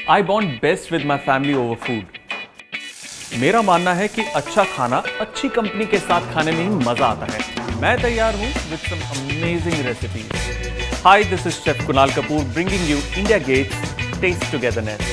I bond best with my family over food. मेरा मानना है कि अच्छा खाना अच्छी कंपनी के साथ खाने में ही मजा आता है। मैं तैयार हूं with some amazing recipes. Hi, this is Chef Kunal Kapur bringing you India Gate's Taste Togetherness.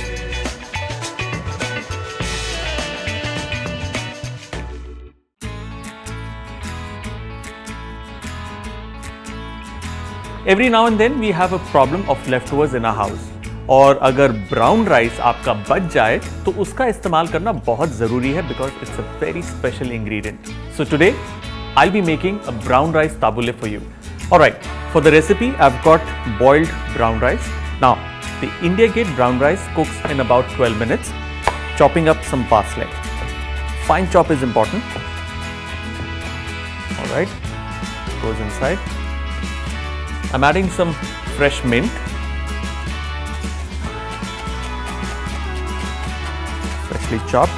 Every now and then we have a problem of leftovers in our house. और अगर ब्राउन राइस आपका बच जाए तो उसका इस्तेमाल करना बहुत जरूरी है because it's a very special ingredient. So today I'll be making a brown rice tabbouleh for you. Alright, for the recipe I've got boiled brown rice. Now the India Gate brown rice cooks in about 12 minutes. Chopping up some parsley. Fine chop is important. Alright, goes inside. I'm adding some fresh mint. Freshly chopped.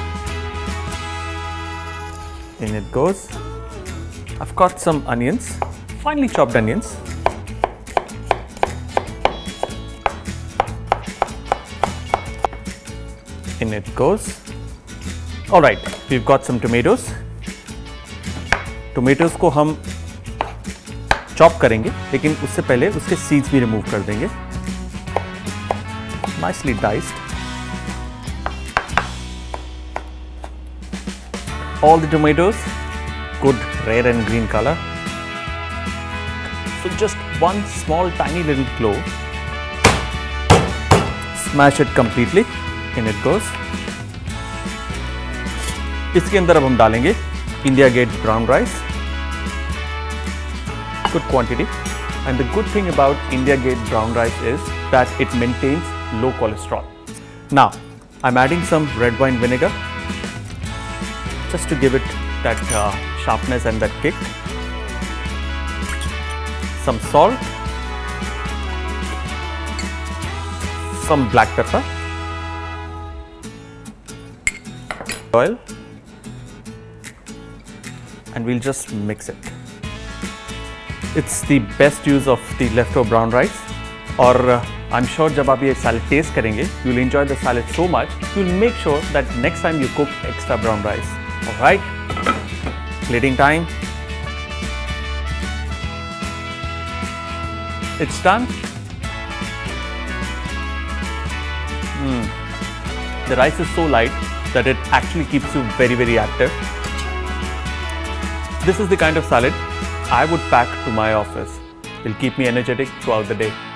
In it goes. I've got some onions, finely chopped onions. In it goes. Alright, we've got some tomatoes. Tomatoes को हम chop करेंगे, लेकिन उससे पहले उसके seeds भी remove कर देंगे. Nicely diced. All the tomatoes, good red and green color. So just one small tiny little clove. Smash it completely. In it goes. इसके अंदर अब हम डालेंगे India Gate brown rice. Good quantity, and the good thing about India Gate brown rice is that it maintains low cholesterol. Now I'm adding some red wine vinegar just to give it that sharpness and that kick. Some salt, some black pepper, oil, and we'll just mix it. It's the best use of the leftover brown rice. और I'm sure जब आप ये salad taste करेंगे, you'll enjoy the salad so much, you'll make sure that next time you cook extra brown rice. Alright, plating time. It's done. The rice is so light that it actually keeps you very, very active. This is the kind of salad I would pack to my office. It'll keep me energetic throughout the day.